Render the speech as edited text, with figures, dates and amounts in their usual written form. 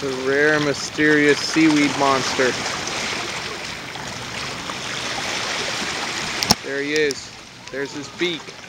The rare, mysterious seaweed monster. There he is. There's his beak.